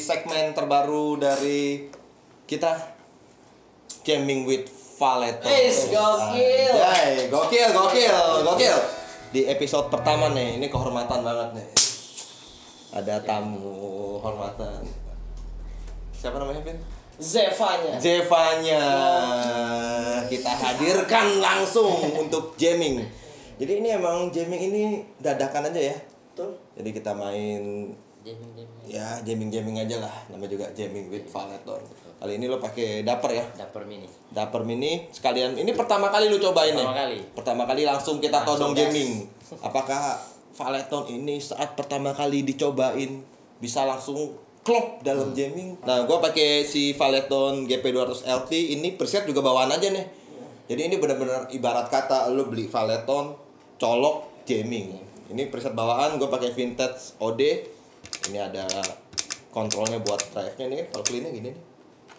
segmen terbaru dari kita Gaming with Valeton. Gokil. Gokil. Di episode pertama nih, ini kehormatan banget nih. Ada tamu hormatan. Siapa namanya, Vin? Zevanya. Kita hadirkan langsung untuk jamming. Jadi ini emang jamming ini dadakan aja ya. Betul. Jadi kita main Jamming. ya jamming aja lah, namanya juga Gaming with Valeton. Kali ini lo pakai Dapper ya? Dapper mini sekalian. Ini pertama kali lo cobain nih. Pertama kali langsung kita todong jamming. Apakah Valeton ini saat pertama kali dicobain bisa langsung klop dalam jamming? Nah, gua pakai si Valeton GP200 LT ini preset juga bawaan aja nih. Jadi ini benar-benar ibarat kata lo beli Valeton colok jamming. Ini preset bawaan, gua pakai vintage OD. Ini ada kontrolnya buat drive-nya nih, kalau clean-nya gini nih.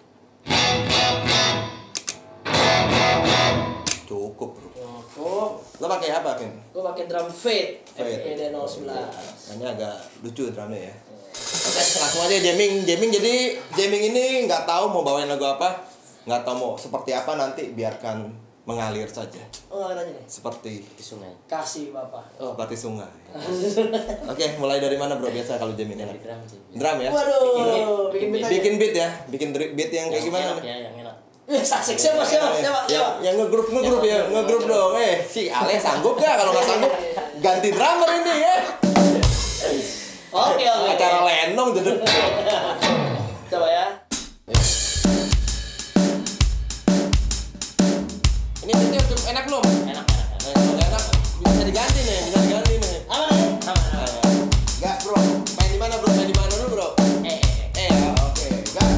Cukup, bro. Lo pakai apa, Vin? Gue pakai drum fade FED09. FED09. Ini agak lucu drumnya ya. Oke, langsung aja jamming. Jadi jamming ini nggak tahu mau bawain lagu apa, nggak tahu mau seperti apa, nanti biarkan mengalir saja. Oh, aja nih. Seperti Sungai. Kasih Bapak. seperti sungai. Oke, mulai dari mana, bro? Biasa kalau jamming enak. Drum sih. Drum ya? Waduh, bikin beat aja. Bikin beat ya? Bikin beat yang kayak gimana? Ya, yang enak. Asik, siapa? Yang nge-groove ya, nge-groove dong. Si Ale sanggup gak? Kalau nggak sanggup, ganti drummer ini ya. Oke. Acara lenong jadi. Coba ya. Ini beatnya cukup enak belum? Enak. Enak, bisa diganti nih. Apa nih? Gas bro, main di mana dulu bro? Oke, gas.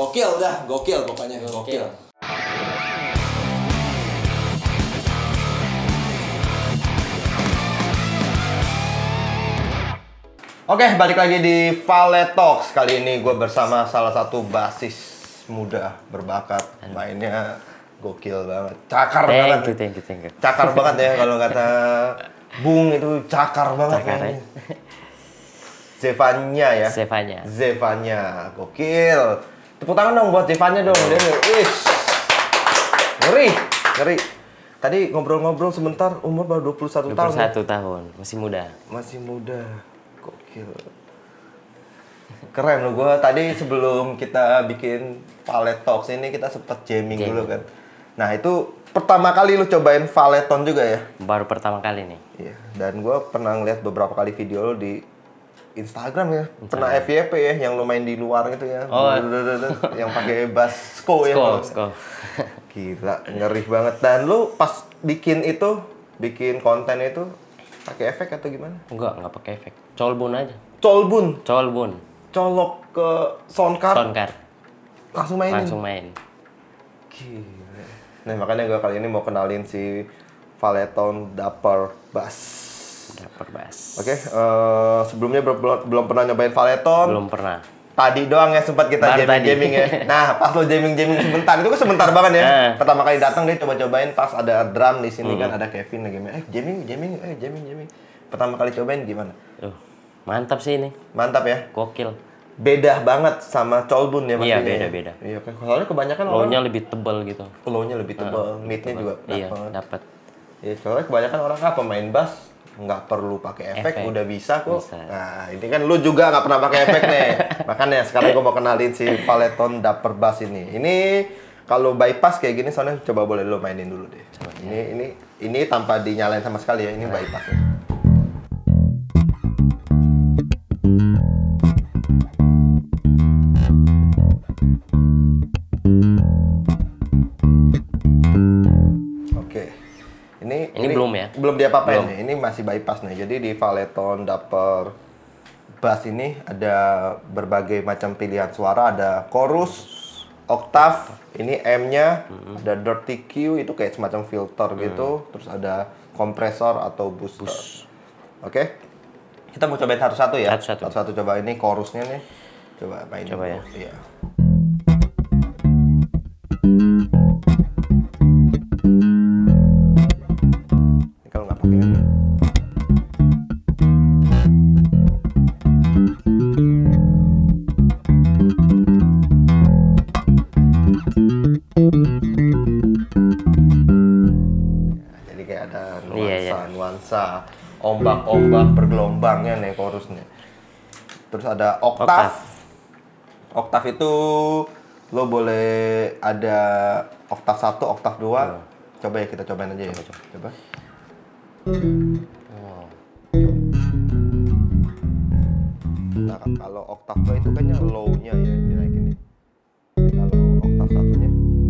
Gokil dah, gokil pokoknya gokil. Oke, balik lagi di Valet Talks. Kali ini gue bersama salah satu basis muda berbakat, mainnya gokil banget, cakar banget. Thank you. Cakar banget ya kalau kata Bung itu cakar banget. Cakar ya. Zevanya ya. Zevanya, gokil. Tepuk tangan dong buat Zevanya dong. Wih, ngeri. Tadi ngobrol-ngobrol sebentar, umur baru 21 tahun. 21 tahun, masih muda. Gokil. Keren loh, gue tadi sebelum kita bikin Valet Talks ini kita sempet jamming dulu kan. Nah itu pertama kali lu cobain valeton juga ya? Baru pertama kali nih. Iya, dan gue pernah ngeliat beberapa kali video lu di Instagram ya. Pernah FYP ya, yang lu main di luar gitu ya. Oh. Yang pakai bass Sko ya. Sko. Gila, ngeri banget. Dan lu pas bikin konten itu pakai efek atau gimana? Enggak pakai efek. Colbun aja. Colbun. Colok ke soundcard. Langsung main. Gila. Nah, makanya gue kali ini mau kenalin si Valeton Dapper Bass. Oke, sebelumnya belum pernah nyobain Valeton. Belum pernah. Tadi doang ya sempat kita jamming ya. Nah, pas lo jamming sebentar, itu kan sebentar banget ya. Pertama kali datang dia coba-cobain pas ada drum di sini kan, ada Kevin lagi main. Jamming. Pertama kali cobain gimana? Mantap sih ini. Mantap ya? Gokil. Beda banget sama Colbun ya maksudnya. Iya, beda. Iya kan. Soalnya kebanyakan low-nya lebih tebal gitu. Low-nya lebih tebal, mid-nya juga dapat. Iya, soalnya kebanyakan orang pemain bass nggak perlu pakai efek, udah bisa kok. Nah, ini kan lu juga nggak pernah pakai efek nih. Makanya sekarang gue mau kenalin si Valeton Dapper Bass ini. Ini kalau bypass kayak gini, soalnya coba boleh lu mainin dulu deh. Ini tanpa dinyalain sama sekali ya, ini bypassnya. Ini belum ya? Belum diapa-apain nih. Ini masih bypass nih. Jadi di Valeton Dapper Bass ini ada berbagai macam pilihan suara. Ada chorus, octave, ini M-nya, ada dirty Q, itu kayak semacam filter gitu. Terus ada kompresor atau booster. Oke. Kita mau cobain satu-satu ya? Satu-satu coba. Ini chorusnya nih. Coba main dulu. Ya. Iya. Nuansa ombak-ombak bergelombangnya nih chorusnya. Terus ada octave. Octave itu lo boleh ada octave 1, octave 2. Coba ya, kita cobain aja ya. Coba. Nah, kalau octave 2 itu kan yang low-nya ya, dinaikin nih. Kalau octave 1-nya.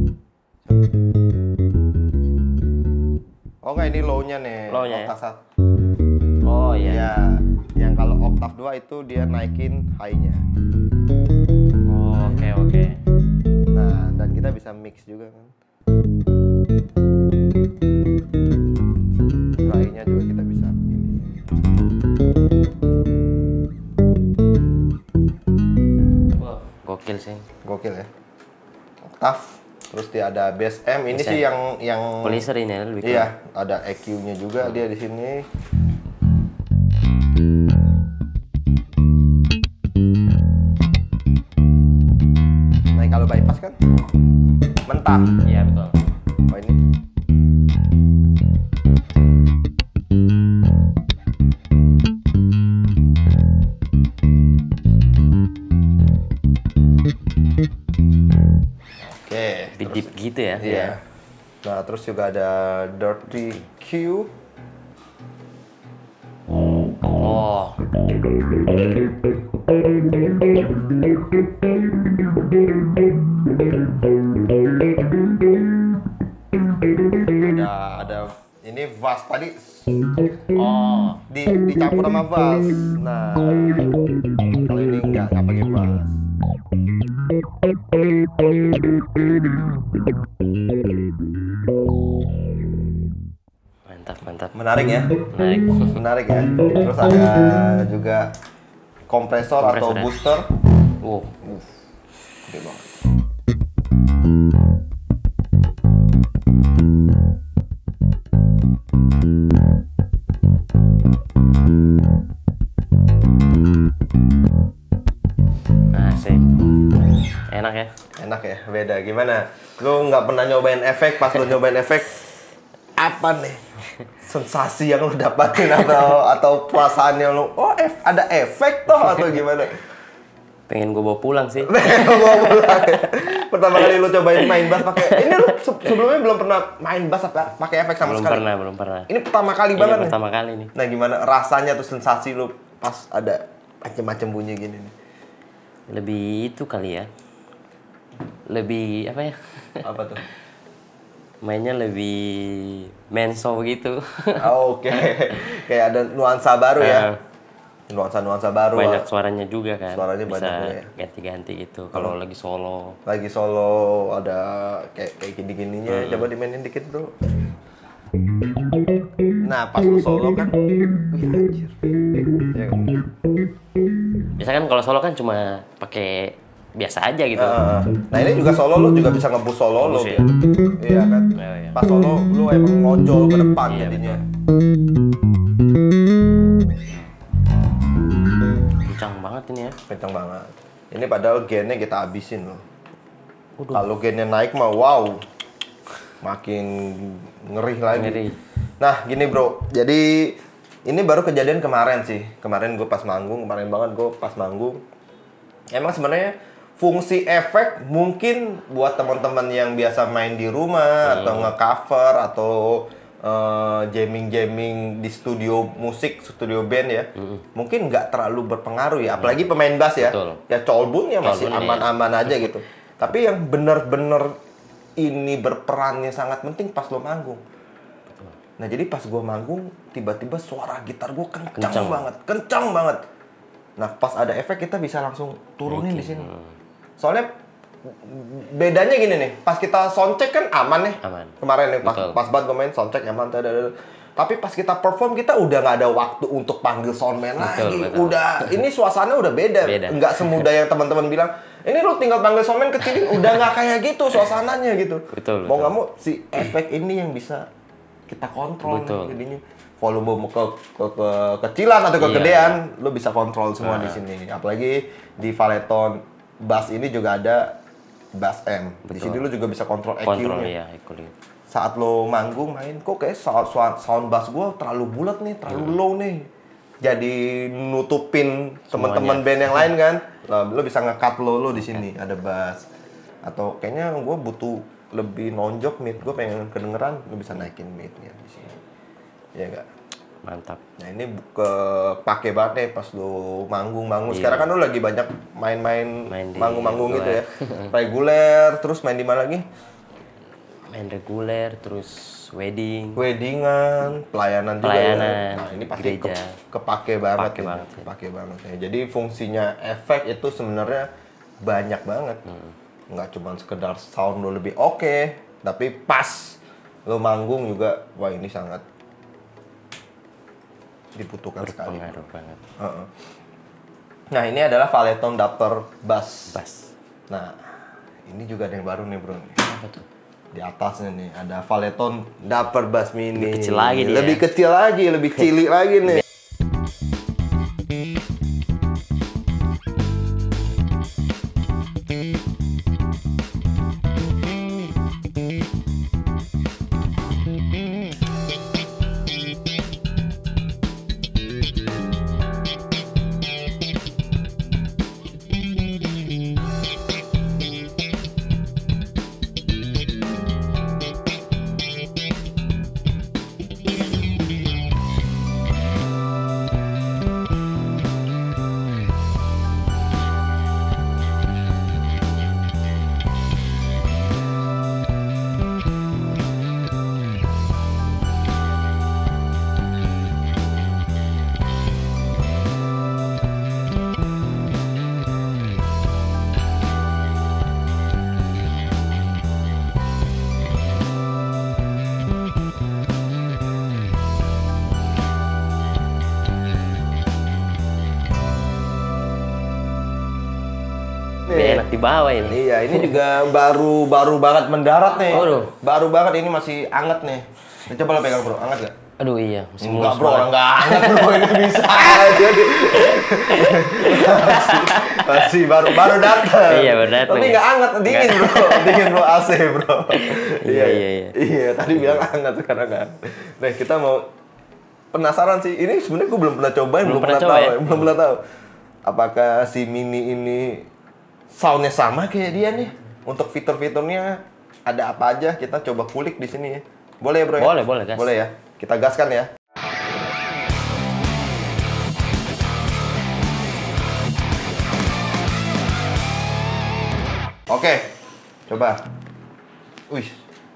Oh enggak, ini low-nya nih. Octave 1. Oh iya. Ya, yang kalau octave 2 itu dia naikin high-nya. Oh, oke. Nah, dan kita bisa mix juga kan. High-nya juga kita bisa ini. Wow, gokil sih. Gokil ya. Octave. Terus dia ada bass M. Ini sih yang polyser ini lebih. Iya, ada EQ-nya juga dia di sini. Nah, kalau bypass kan mentah. Iya, betul. Oh, ini. Deep gitu ya? Iya. Nah, terus juga ada dirty Q. Oh. Ada ini vals tadi. Oh. Dicampur sama vals. Nah, kalau ini enggak pakai vals. Mantap, mantap. Menarik ya? Menarik. Menarik ya. Terus ada juga kompresor atau ya? booster. Wow. Gede banget. Asik. Enak ya? Enak ya, beda. Gimana? Lu nggak pernah nyobain efek, pas lu nyobain efek, apa nih sensasi yang lu dapatin atau perasaan yang lu, oh ada efek toh atau gimana? Pengen gue bawa pulang sih. Bawa pulang. Pertama kali lu cobain main bass pakai, ini lu sebelumnya belum pernah main bass pakai efek sama sekali? Belum pernah. Ini pertama kali banget nih? Pertama kali nih. Nah gimana rasanya tuh sensasi lu pas ada macem-macem bunyi gini nih? Lebih itu kali ya. Lebih apa ya? Apa tuh? Mainnya lebih menso gitu. Oh, oke. Kayak ada nuansa baru ya. Nuansa baru. Banyak suaranya juga kan. Suaranya bisa banyak ya. ganti-ganti gitu kalau lagi solo. Lagi solo ada kayak gini-gininya. Coba dimainin dikit, Bro. Nah, pas lu solo kan, wih anjir. Ya, Biasa kan kalau solo kan cuma pakai biasa aja gitu. nah ini juga solo lu juga bisa ngebus solo lu. Ya? Iya kan? Iya. Pas solo lu emang ngonjol ke depan jadinya. Kencang banget ini ya. Kencang banget. Ini padahal gainnya kita habisin loh. Kalau gainnya naik mah wow. Makin ngeri lagi. Ngeri. Nah gini bro, jadi ini baru kejadian kemarin sih. Kemarin gue pas manggung, kemarin banget gue pas manggung. Emang sebenarnya fungsi efek mungkin buat teman-teman yang biasa main di rumah atau nge-cover atau jamming-jamming di studio musik, studio band ya. Mungkin nggak terlalu berpengaruh ya, apalagi pemain bass ya. Betul. Ya colbun ya masih Colbun, aman-aman aja gitu. Tapi yang bener-bener ini berperannya sangat penting pas lo manggung. Nah jadi pas gue manggung, tiba-tiba suara gitar gue kencang banget. Nah pas ada efek kita bisa langsung turunin di sini. Soalnya bedanya gini nih, pas kita soundcheck kan aman nih. Aman. Kemarin nih pas banget gue main soundcheck aman. Tapi pas kita perform kita udah nggak ada waktu untuk panggil soundman lagi. Udah ini suasana udah beda. Nggak semudah yang teman-teman bilang. Ini lu tinggal panggil soundman kecilin, udah nggak kayak gitu suasananya gitu. Mau nggak mau si efek ini yang bisa kita kontrol. Jadinya volume kecilan atau kegedean, lu bisa kontrol semua di sini. Apalagi di Valeton bass ini juga ada bass M. Di sini lu juga bisa kontrol EQ-nya. Saat lo manggung main, kok kayak sound bass gue terlalu bulat nih, terlalu low nih. Jadi nutupin teman-teman band yang lain kan. Lo bisa nge-cut lo di sini ada bass. Atau kayaknya gue butuh lebih nonjok mid, gue pengen kedengeran, lo bisa naikin midnya di sini. Iya enggak? Mantap. Nah ini kepake banget nih pas lo manggung. Sekarang kan lo lagi banyak main manggung-manggung gitu ya. Reguler, terus main di mana lagi? Main reguler, terus weddingan, pelayanan juga ya. Nah ini pasti kepake banget. Kepake banget ya. Jadi fungsinya efek itu sebenarnya banyak banget. Nggak cuma sekedar sound lo lebih oke, tapi pas lo manggung juga, wah ini sangat dibutuhkan sekali. Berpengaruh banget. Nah ini adalah Valeton Dapper Bass. Nah ini juga ada yang baru nih bro. Apa tuh? Di atasnya nih ada Valeton Dapper Bass Mini. Lebih kecil lagi nih. Lebih kecil lagi, lebih cilik lagi nih. Lebih enak dibawa ini. Iya, ini juga baru banget mendarat nih. Baru banget, ini masih anget nih. Ini coba lo pegang bro, anget gak? Aduh iya, enggak bro, orang nggak anget bro, ini bisa aja deh. masih baru datang. Iya, baru datang. Tapi nggak anget, dingin bro, dingin bro, AC bro. Iya, tadi bilang anget, sekarang kan. Nah, kita mau penasaran sih, ini sebenarnya gue belum pernah cobain, belum pernah tahu. Apakah si Mini ini soundnya sama kayak dia nih? Untuk fitur-fiturnya ada apa aja? Kita coba kulik di sini ya. Boleh ya bro? Boleh, gas. Boleh ya. Kita gaskan ya. Oke, coba. Wih.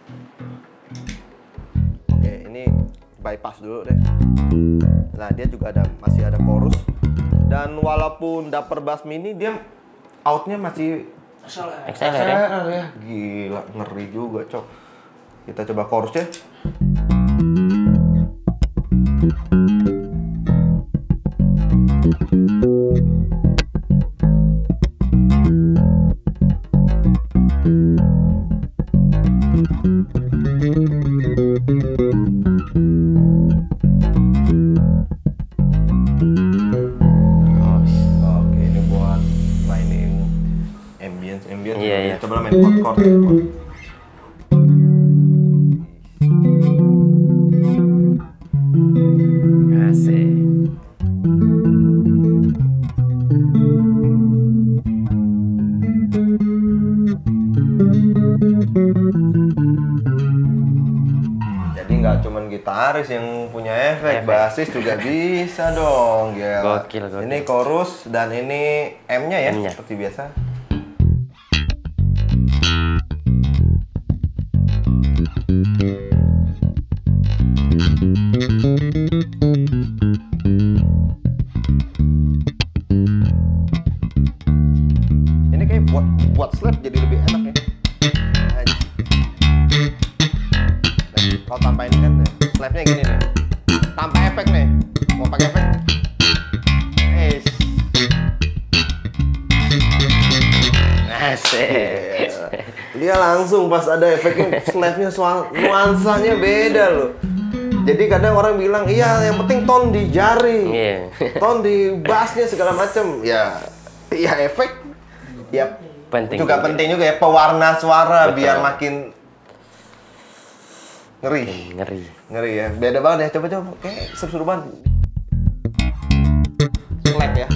Oke, ini bypass dulu deh. Nah, dia juga masih ada chorus. Dan walaupun Dapper Bass Mini, dia outnya masih XLR ya. Gila, ngeri juga, cok. Kita coba chorusnya. Oke, ini buat mainin ambience. Iya. Coba main chord. Asik. Jadi nggak cuman gitaris yang punya efek, bassis juga bisa dong. Gila. Gokil. Ini chorus dan ini M-nya ya, seperti biasa. Ini kayak buat slap jadi lebih enak ya. Kalau tanpa ini kan slapnya gini nih, tanpa efek nih. Mau pakai efek, Asik. dia langsung pas ada efeknya, slapnya nuansanya beda loh. Jadi kadang orang bilang iya yang penting tone di jari, tone di bassnya segala macem. Ya efek, ya penting penting juga ya, pewarna suara. Betul. Biar makin ngeri ya. Beda banget ya. Coba kayak seru banget. Slap ya.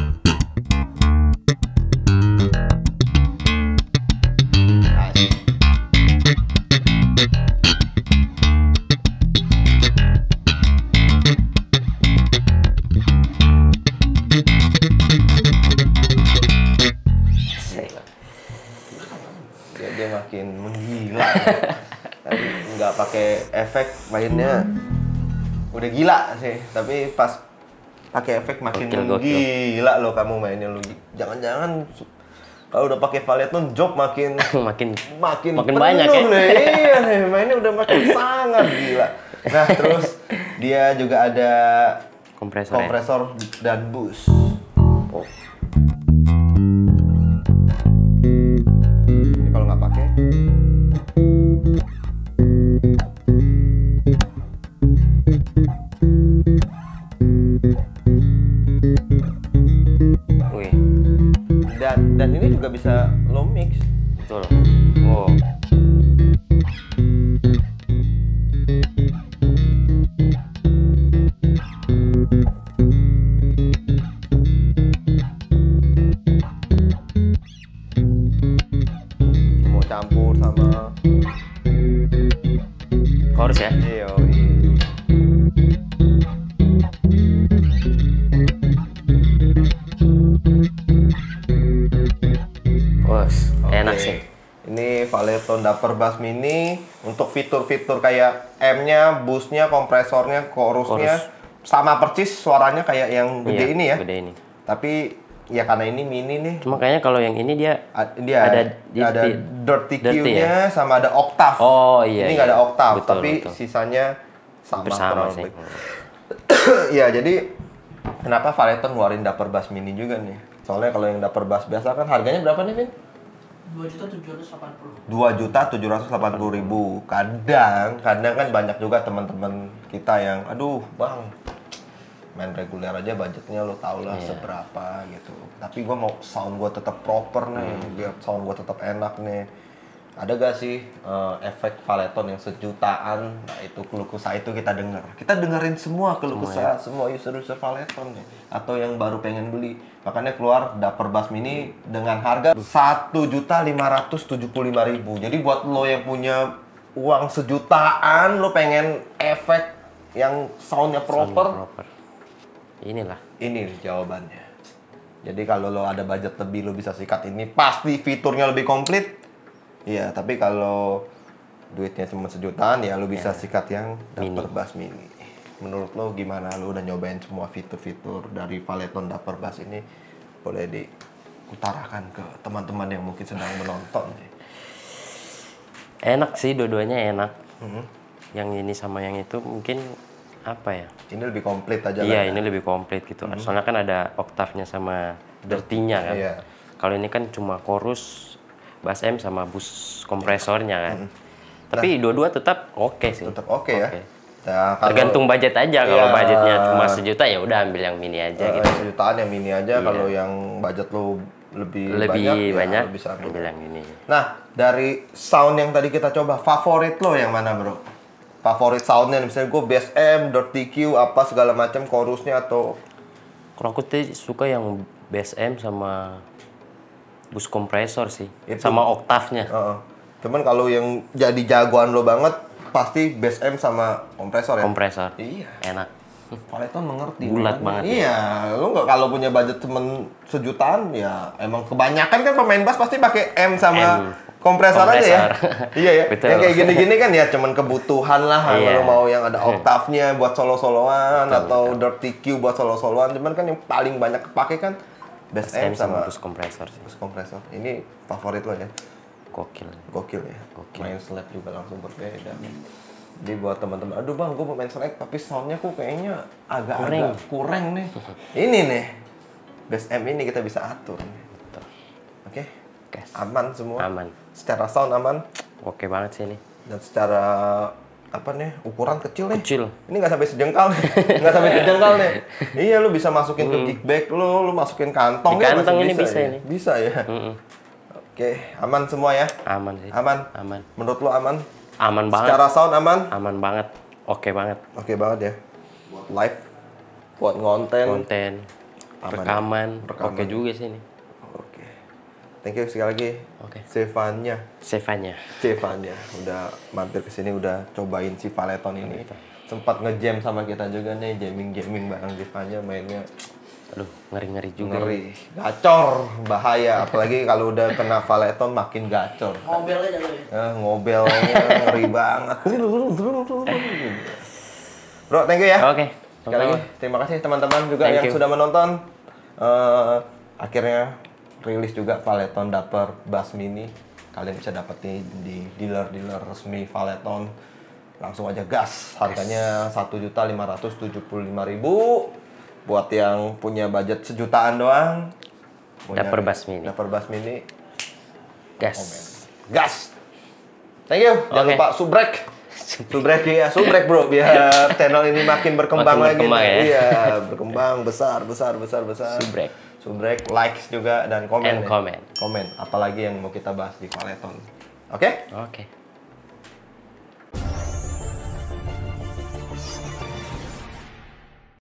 Dia makin menggila. Nggak pakai efek mainnya udah gila sih, tapi pas pakai efek makin gila loh kamu mainnya lu. Jangan-jangan kalau udah pakai Valeton job makin banyak ya. Iya nih, mainnya udah makin sangat gila. Nah, terus dia juga ada kompresor dan boost. Ini kalau nggak pakai dan ini juga bisa low mix. Betul. Mau campur sama chorus ya. Iya. Enak sih. Ini Valeton Dapper Bass Mini untuk fitur-fitur kayak M-nya, boost-nya, kompresornya, chorusnya sama persis suaranya kayak yang gede ini ya. Gede ini. Tapi ya karena ini mini nih. Cuma kayaknya kalau yang ini dia ada dirty Q-nya ya? Sama ada octave. Oh iya. Ini nggak ada octave, betul, tapi sisanya sama sih. Ya jadi kenapa Valeton ngeluarin Dapper Bass Mini juga nih? Soalnya kalau yang Dapper Bass biasa kan harganya berapa nih, Vin? 2.780.000. Kadang kan banyak juga teman-teman kita yang aduh bang, main reguler aja budgetnya lo tau lah seberapa gitu. Tapi gue mau sound gue tetap proper nih, biar sound gue tetap enak nih. Ada gak sih efek Valeton yang sejutaan? Nah itu keluh kesah itu kita denger. Kita dengerin semua keluh kesah semua user-user Valeton nih, atau yang baru pengen beli. Makanya keluar Dapper Bass Mini dengan harga 1.575.000. Jadi buat lo yang punya uang sejutaan, lo pengen efek yang soundnya proper. Inilah. Ini jawabannya. Jadi kalau lo ada budget lebih, lo bisa sikat ini. Pasti fiturnya lebih komplit. Iya, tapi kalau duitnya cuma sejutaan, ya lo bisa sikat yang Dapper Bass Mini. Menurut lo gimana? Lo udah nyobain semua fitur-fitur dari Valeton Dapper Bass ini? Boleh diutarakan ke teman-teman yang mungkin sedang menonton. Enak sih, dua-duanya enak. Yang ini sama yang itu mungkin apa ya? Ini lebih komplit aja. Iya, ini lebih komplit gitu. Soalnya kan ada oktavnya sama dirty-nya kan. Iya. Kalau ini kan cuma chorus, bass M sama bus kompresornya kan. Tapi dua-dua tetap oke sih. Tetap oke ya. Nah, tergantung budget aja. Kalau budgetnya cuma sejuta ya udah ambil yang mini aja gitu. Sejutaan yang mini aja. Kalau yang budget lo lebih banyak, ya bisa ambil yang ini. Nah, dari sound yang tadi kita coba, favorit lo yang mana bro? Favorit soundnya misalnya gue bass M, .dq apa segala macam, chorusnya atau? Kalau aku tuh suka yang bass M sama bus kompresor sih, sama oktavnya. Cuman kalau yang jadi jagoan lo banget pasti bass M sama kompresor ya. Kompresor. Iya. Enak. Valeton mengerti. Bulat banget. Iya, lo nggak kalau punya budget cuman sejutaan ya emang kebanyakan kan pemain bass pasti pakai M sama kompresor aja ya. Iya ya. Betul. Yang kayak gini-gini kan ya cuman kebutuhan lah. Kalau mau yang ada oktavnya buat solo-soloan atau .dq buat solo-soloan, cuman kan yang paling banyak kepake kan bass M sama bus kompresor sih. Bus kompresor. Ini favorit lo ya? Gokil. Gokil ya? Gokil. Main slap juga langsung berbeda. Jadi buat teman-teman, aduh bang, gue mau main slap tapi soundnya kok kayaknya agak kurang nih. Ini nih, bass M ini kita bisa atur. Oke? Aman semua? Aman. Secara sound aman? Oke banget sih ini. Dan secara apa nih, ukuran kecil nih. Kecil. Ini nggak sampai sejengkal nih. Nggak sampai sejengkal nih. Iya, lu bisa masukin ke kick bag lu masukin kantong. Di kantong ini bisa ya? ini. Bisa ya. Oke, aman semua ya? Aman sih. Aman. Menurut lu aman? Aman banget. Secara sound aman? Aman banget. Oke banget. Oke banget ya. Buat live, buat ngonten. Rekaman. Oke juga sih ini. Oke. Thank you sekali lagi. Oke. Stefania udah mampir ke sini, udah cobain si Valeton ini. Sempat ngejam sama kita juga nih, jamming bareng Stefania, mainnya. Aduh, ngeri juga. Ngeri, gacor, bahaya. Apalagi kalau udah kena Valeton makin gacor. Ngobelnya ngobelnya ngeri banget. Bro, thank you ya. Oke. Sekali lagi, terima kasih teman-teman juga yang sudah menonton. Akhirnya rilis juga Valeton Dapper Bass Mini. Kalian bisa dapetin di dealer-dealer resmi Valeton. Langsung aja gas. Harganya 1.575.000. Buat yang punya budget sejutaan doang. Dapper Bass Mini. Gas. Thank you. Jangan lupa subrek bro, biar channel ini makin berkembang lagi. Iya, berkembang besar. Subrek, likes juga dan komen. Komen. Apalagi yang mau kita bahas di Valeton. Oke? Oke.